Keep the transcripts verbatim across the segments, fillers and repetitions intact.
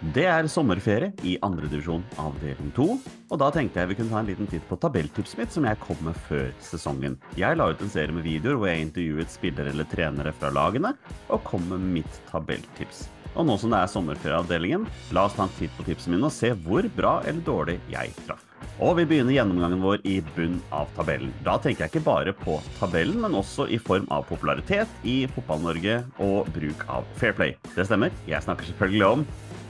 Det er sommerferie i andre divisjon avdeling to, og da tenkte jeg vi kunne ta en liten titt på tabelltipset mitt som jeg kom med før sesongen. Jeg la ut en serie med videoer hvor jeg intervjuet spillere eller trenere fra lagene, og kom med mitt tabelltips. Og nå som det er sommerferieavdelingen, la oss ta en titt på tipsene mine og se hvor bra eller dårlig jeg traff. Og vi begynner gjennomgangen vår i bunn av tabellen. Da tenker jeg ikke bare på tabellen, men også i form av popularitet i Fotball-Norge og bruk av Fair Play. Det stemmer, jeg snakker selvfølgelig om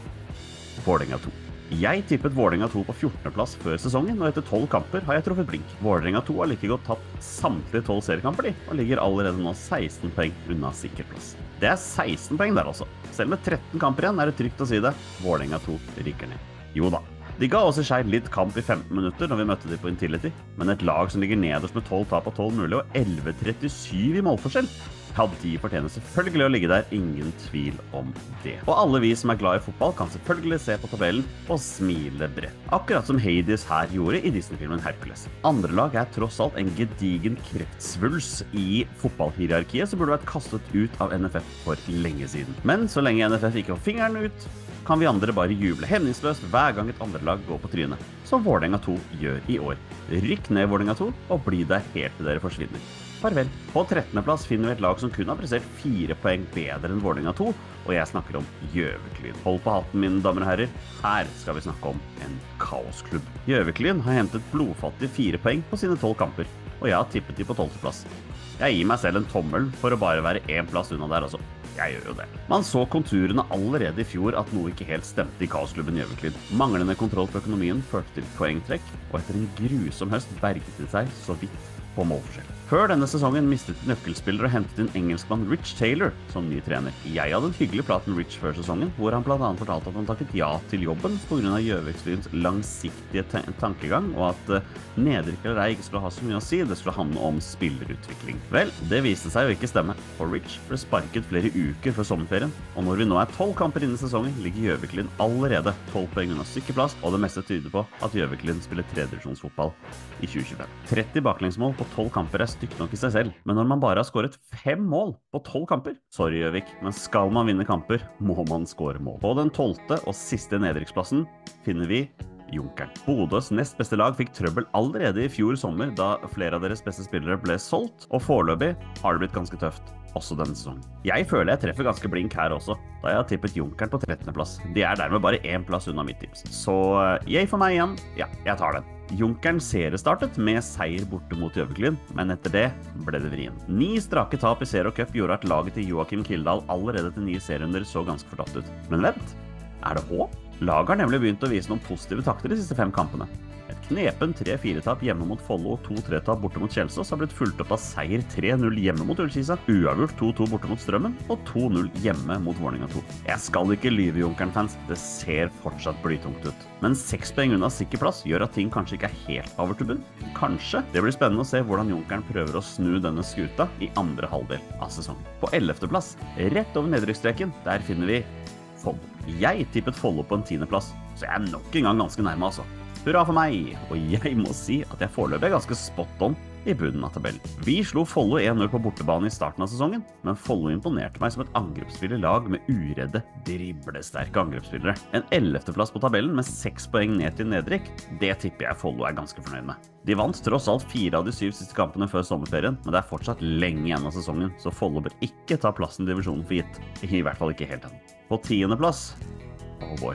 Vålerenga to. Jeg tippet Vålerenga to på fjortende plass før sesongen, og etter tolv kamper har jeg truffet blink. Vålerenga to har like godt tatt samtlige tolv seriekamper de, og ligger allerede nå seksten poeng unna sikker plass. Det er seksten poeng der også. Selv med tretten kamper igjen er det trygt å si det. Vålerenga to rykker ned. Jo da. De ga også seg litt kamp i femten minutter når vi møtte dem på Intility, men et lag som ligger nederst med tolv tap og tolv mulig og elleve trettisju i målforskjell, ja, de fortjener selvfølgelig å ligge der, ingen tvil om det. Og alle vi som er glad i fotball kan selvfølgelig se på tabellen og smile bredt. Akkurat som Hades her gjorde i Disney-filmen Hercules. Andre lag er tross alt en gedigen kreftsvuls i fotballhierarkiet som burde vært kastet ut av N F F for lenge siden. Men så lenge N F F ikke får fingeren ut, kan vi andre bare juble hemningsløst hver gang et andre lag går på trynet, som Vålerenga to gjør i år. Rykk ned Vålerenga to og bli der helt til dere forsvinner. Farvel. På trettende plass finner vi et lag som kun har prestert fire poeng bedre enn Vålerenga to, og jeg snakker om Gjøviklyn. Hold på hatten, mine damer og herrer. Her skal vi snakke om en kaosklubb. Gjøviklyn har hentet blodfattige fire poeng på sine tolv kamper, og jeg har tippet de på tolvte plass. Jeg gir meg selv en tommel for å bare være en plass unna der, altså. Jeg gjør jo det. Man så konturene allerede i fjor at noe ikke helt stemte i kaosklubben Gjøviklyn. Manglende kontroll på økonomien førte til poengtrekk, og etter en grusom høst berget de seg så vidt på målforskjell. Før denne sesongen mistet nøkkelspillere og hentet inn engelskmann Rich Taylor som ny trener. Jeg hadde en hyggelig prat med Rich før sesongen, hvor han blant annet fortalte at han takket ja til jobben på grunn av Gjøviklyns langsiktige tankegang, og at uh, nedrykk eller ei ikke skulle ha så mye å si, det skulle handle om spillerutvikling. Vel, det viste seg jo ikke stemme, for Rich ble sparket flere uker før sommerferien, og når vi nå er tolv kamper innen sesongen, ligger Gjøviklyn allerede tolv poeng unna sykkeplass, og det meste tyder på at Gjøviklyn spiller tredjedivisjonsfotball i tjue tjuefem. tretti baklengsmål på tolv kamper er stygt nok i seg selv, men når man bare har skåret fem mål på tolv kamper, sorry Gjøvik, men skal man vinne kamper, må man skåre mål. På den tolvte og siste nedrykksplassen finner vi Junkeren. Bodøs nest beste lag fikk trøbbel allerede i fjor sommer, da flere av deres beste spillere ble solgt, og foreløpig har det blitt ganske tøft, også denne sesongen. Jeg føler jeg treffer ganske blink her også, da jeg har tippet Junkeren på trettende plass. De er dermed bare én plass unna mitt tips. Så jeg for meg igjen, ja, jeg tar den. Junkeren seriestartet med seier borte mot Gjøviklyn, men etter det ble det vrien. Ni strake tap i Zero Cup gjorde at laget til Joakim Kildahl allerede til nye serierunder så ganske fortapt ut. Men vent, er det håp? Laget har nemlig begynt å vise noen positive takter de siste fem kampene. Et knepen tre fire tap hjemme mot Follo og to tre tap borte mot Kjelsås har blitt fulgt opp av seier tre null hjemme mot Ullkisa, uavgjort to to borte mot Strømmen og to null hjemme mot Vålerenga to. Jeg skal ikke lyve, Junkeren-fans, det ser fortsatt blytungt ut. Men seks poeng unna sikker plass gjør at ting kanskje ikke er helt over til bunn. Kanskje det blir spennende å se hvordan Junkeren prøver å snu denne skuta i andre halvdel av sesongen. På ellevte plass, rett over nedrykksstreken, der finner vi Follo. Jeg tippet Follo på en tiende plass, så jeg er nok en gang ganske nærme altså. Hurra for meg, og jeg må si at jeg foreløpig er ganske spot on i bunnen av tabellen. Vi slo Follo en null på bortebane i starten av sesongen, men Follo imponerte meg som et angrepsspiller lag med uredde, driblesterke angrepsspillere. En ellevte plass på tabellen med seks poeng ned til nedrykk, det tipper jeg Follo er ganske fornøyd med. De vant tross alt fire av de syv siste kampene før sommerferien, men det er fortsatt lenge igjen av sesongen, så Follo bør ikke ta plassen i divisjonen for gitt. I hvert fall ikke helt ennå. På tiende plass, oh boy,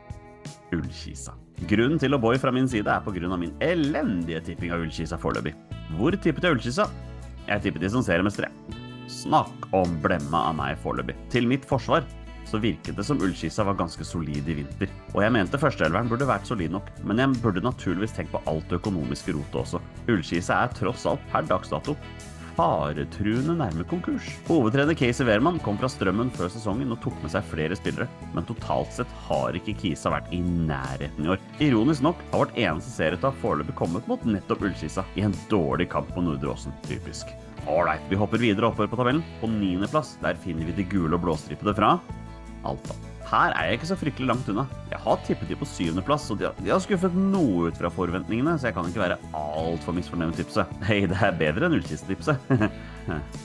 Ullkisa. Grunnen til å boy fra min side er på grunn av min elendige tipping av Ullkisa foreløpig. Hvor tippet jeg Ullkisa? Jeg tippet de som seriemestere. Snakk om blemma av meg foreløpig. Til mitt forsvar så virket det som Ullkisa var ganske solid i vinter. Og jeg mente førsteelveren burde vært solid nok, men jeg burde naturligvis tenkt på alt det økonomiske rotet også. Ullkisa er tross alt per dagsdato faretruende nærme konkurs. Hovedtrener Casey Wehrmann kom fra Strømmen før sesongen og tok med seg flere spillere, men totalt sett har ikke Kisa vært i nærheten i år. Ironisk nok har vårt eneste serietap foreløpig kommet mot nettopp Ullkisa i en dårlig kamp på Nordre Åsen, typisk. Alright, vi hopper videre oppover på tabellen. På niende plass, der finner vi de gule og blåstripede fra Alta. Her er jeg ikke så fryktelig langt unna. Jeg har tippet de på syvende plass, og de har, de har skuffet noe ut fra forventningene, så jeg kan ikke være alt for misfornøyd med tipset. Hei, det er bedre enn Ullkisa-tipset.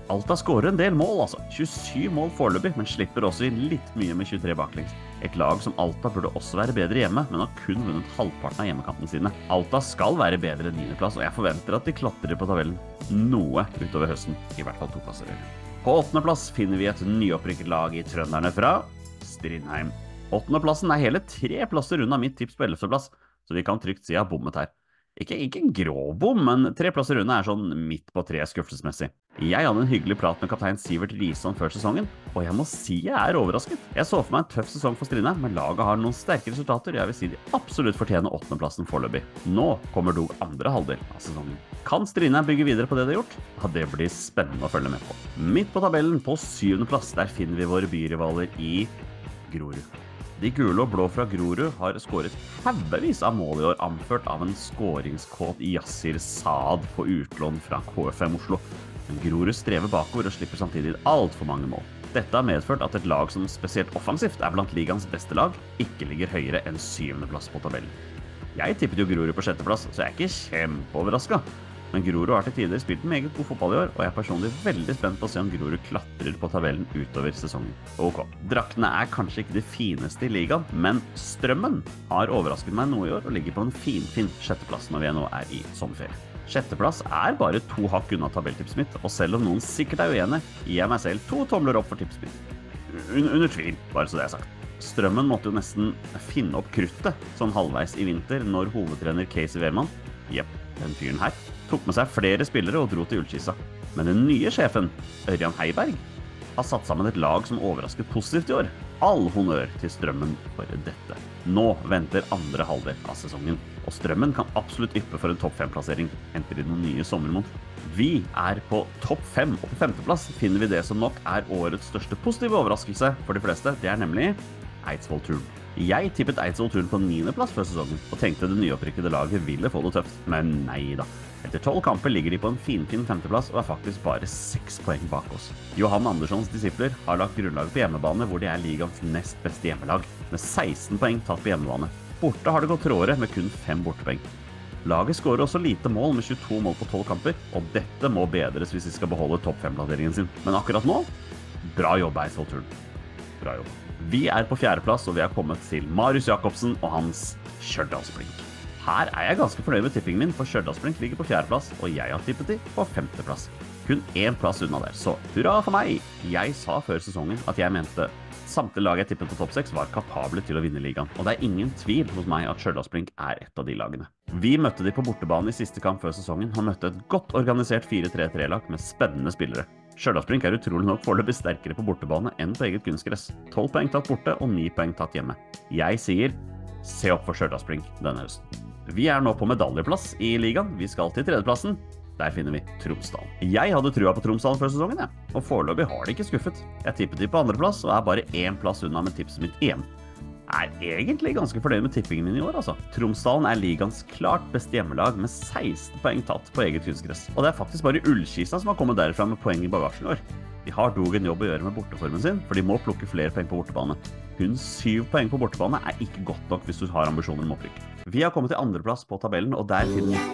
Alta skårer en del mål, altså. tjuesyv mål foreløpig, men slipper også inn litt mye med tjuetre baklengs. Et lag som Alta burde også være bedre hjemme, men har kun vunnet halvparten av hjemmekampene sine. Alta skal være bedre enn niendeplass, og jeg forventer at de klatrer på tabellen noe utover høsten. I hvert fall to plasser. På åttende plass finner vi et nyopprykket lag i trønderne fra Strindheim. Åttende plassen er hele tre plasser unna mitt tips på ellevte plass, så vi kan trygt si jeg har bommet her. Ikke, ikke en grå bom, men tre plasser unna er sånn midt på tre skuffelsesmessig. Jeg hadde en hyggelig prat med kaptein Sivert Rison før sesongen, og jeg må si jeg er overrasket. Jeg så for meg en tøff sesong for Strindheim, men laget har noen sterke resultater, jeg vil si de absolutt fortjener åttende plassen foreløpig. Nå kommer dog andre halvdel av sesongen. Kan Strindheim bygge videre på det de har gjort? Ja, det blir spennende å følge med på. Midt på tabellen, på syvende plass, der finner vi våre byrivaler i Grorud. De gule og blå fra Grorud har skåret haugevis av mål i år, anført av en skåringskåt Yassir Saad på utlån fra K F M Oslo. Men Grorud strever bakover og slipper samtidig alt for mange mål. Dette har medført at et lag som spesielt offensivt er blant ligaens beste lag, ikke ligger høyere enn syvende plass på tabellen. Jeg tippet jo Grorud på sjette plass, så jeg er ikke kjempeoverrasket. Men Grorud har til tider spilt meget god fotball i år, og jeg er personlig veldig spent på å se om Grorud klatrer på tabellen utover sesongen. Ok, draktene er kanskje ikke de fineste i ligaen, men Strømmen har overrasket meg noe i år og ligger på en finfin sjetteplass når vi nå er i sommerferie. Sjetteplass er bare to hakk unna tabelltipset mitt, og selv om noen sikkert er uenige, gir jeg meg selv to tomler opp for tipset mitt. Un under tvil, bare så det er sagt. Strømmen måtte jo nesten finne opp kruttet sånn halvveis i vinter når hovedtrener Casey Wehrmann, jepp, den fyren her, tok med seg flere spillere og dro til Ullkisa. Men den nye sjefen, Ørjan Heiberg, har satt sammen et lag som overrasket positivt i år. All honnør til Strømmen for dette. Nå venter andre halvdel av sesongen, og Strømmen kan absolutt yppe for en topp fem-plassering, henter de noen nye sommermål. Vi er på topp fem, og på femteplass finner vi det som nok er årets største positive overraskelse for de fleste. Det er nemlig Eidsvoll-Turn. Jeg tippet Eidsvoll-Turn på niende plass før sesongen, og tenkte det nyopprykkede laget ville få det tøft, men nei da. Etter tolv kamper ligger de på en finfin femteplass og er faktisk bare seks poeng bak oss. Johan Anderssons disipler har lagt grunnlaget på hjemmebane hvor de er ligaens nest beste hjemmelag, med seksten poeng tatt på hjemmebane. Borte har det gått tråere med kun fem bortepoeng. Laget skårer også lite mål med tjueto mål på tolv kamper, og dette må bedres hvis de skal beholde topp fem-plasseringen sin. Men akkurat nå, bra jobb Eidsvoll-Turn. Bra jobb. Vi er på fjerdeplass, og vi har kommet til Marius Jakobsen og hans Stjørdalsblink. Her er jeg ganske fornøyd med tippingen min, for Stjørdalsblink ligger på fjerdeplass, og jeg har tippet de på femteplass. Kun én plass unna der, så hurra for meg! Jeg sa før sesongen at jeg mente samtlige lag jeg tippet på topp seks var kapable til å vinne ligaen, og det er ingen tvil hos meg at Stjørdalsblink er et av de lagene. Vi møtte de på bortebane i siste kamp før sesongen, og møtte et godt organisert fire tre tre-lag med spennende spillere. Stjørdalsblink er utrolig nok foreløpig sterkere på bortebane enn på eget kunstgress. tolv poeng tatt borte og ni poeng tatt hjemme. Jeg sier, se opp for Stjørdalsblink denne høsten. Vi er nå på medaljeplass i ligaen. Vi skal til tredjeplassen. Der finner vi Tromsdalen. Jeg hadde trua på Tromsdalen før sesongen, ja. Og foreløpig har de ikke skuffet. Jeg tippet de på andreplass og er bare én plass unna med tipset mitt igjen. Jeg er egentlig ganske fornøyd med tippingen min i år, altså. Tromsdalen er ligaens klart beste hjemmelag med seksten poeng tatt på eget kunstgress. Og det er faktisk bare Ullkisa som har kommet derfra med poeng i bagasjen i år. De har dog en jobb å gjøre med borteformen sin, for de må plukke flere poeng på bortebane. Kun syv poeng på bortebane er ikke godt nok hvis du har ambisjoner om opprykk. Vi har kommet til andreplass på tabellen, og der finner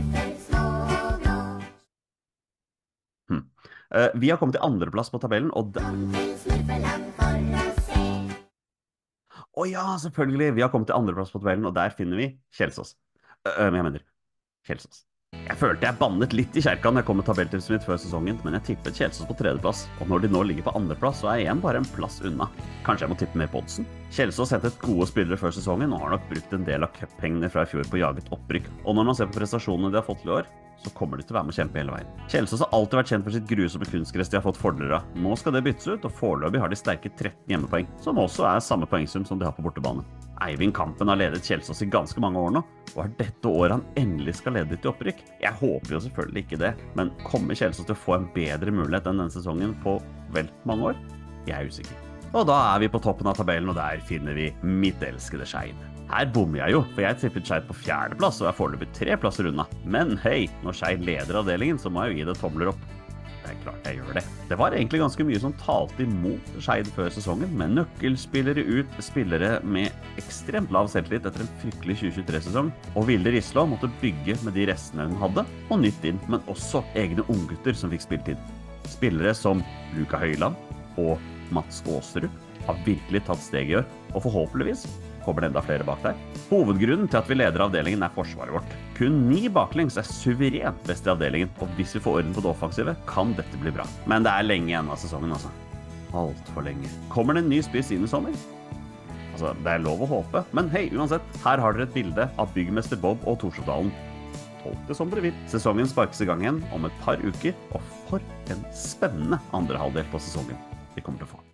hm. uh, Vi har kommet til andreplass på tabellen, og der Å oh, ja, selvfølgelig! Vi har kommet til andreplass på tabellen, og der finner vi Kjelsås. Uh, uh, jeg mener, Kjelsås. Jeg følte jeg bannet litt i kjerka når jeg kom med tabelltipset mitt før sesongen, men jeg tippet Kjelsås på tredjeplass, og når de nå ligger på andreplass, så er jeg igjen bare en plass unna. Kanskje jeg må tippe mer på oddsen? Kjelsås hentet gode spillere før sesongen, og har nok brukt en del av cuppengene fra i fjor på jaget opprykk. Og når man ser på prestasjonene de har fått til i år, så kommer de til å være med å kjempe hele veien. Kjelsås har alltid vært kjent for sitt grusomme kunstgress de har fått fordeler av. Nå skal det byttes ut, og foreløpig har de sterke tretten hjemmepoeng, som også er samme poengsum som de har på bortebane. Eivind Kampen har ledet Kjelsås i ganske mange år nå, og er dette året han endelig skal lede til opprykk. Jeg håper jo selvfølgelig ikke det, men kommer Kjelsås til å få en bedre mulighet enn denne sesongen på vel mange år? Jeg er usikker. Og da er vi på toppen av tabellen, og der finner vi mitt elskede Skeid. Her bommer jeg jo, for jeg tippet Skeid på fjerdeplass, og er foreløpig tre plasser unna. Men hei, når Skeid leder avdelingen, så må jeg jo gi det tomler opp. Det er klart jeg gjør det. Det var egentlig ganske mye som talte imot Skeid før sesongen, med nøkkelspillere ut, spillere med ekstremt lav selvtillit etter en fryktelig tjue tjuetre-sesong, og Vilde Rislå måtte bygge med de restene hun hadde, og nytt inn, men også egne unggutter som fikk spiltid. Spillere som Luka Høiland og Mats Åserud har virkelig tatt steg i år, og forhåpentligvis kommer det enda flere bak der. Hovedgrunnen til at vi leder avdelingen er forsvaret vårt. Kun ni baklengs er suverent best i avdelingen, og hvis vi får orden på det offensive, kan dette bli bra. Men det er lenge igjen av sesongen, altså. Alt for lenge. Kommer det en ny spiss inn i sommer? Altså, det er lov å håpe, men hei, uansett, her har dere et bilde av byggmester Bob og Torshovdalen. Tolk det som dere vil. Sesongen sparkes i gang igjen om et par uker, og for en spennende andre halvdel på sesongen vi kommer til å få.